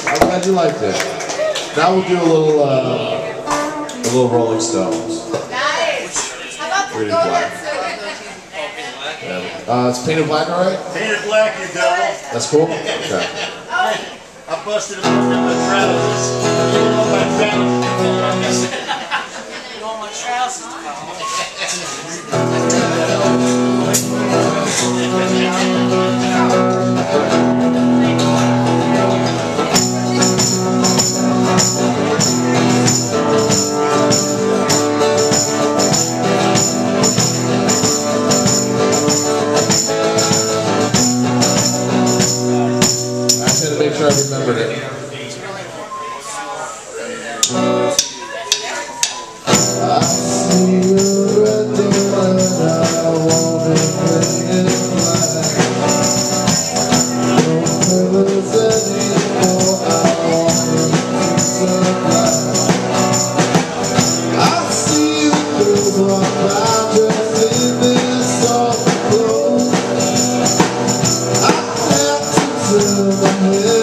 I'm glad you liked it. Now we'll do a little Rolling Stones. Nice. How about the Black. Yeah. It's Painted Black, all right? Painted Black, you devil. That's cool? Okay. I busted him up in my trousers. You know my trousers. You want my trousers? Make sure I remembered it. I see you at the one I want to bring in life. No pillars anymore, I want to survive. I see you girls walk by dressed in this soft clothes. I have to tell them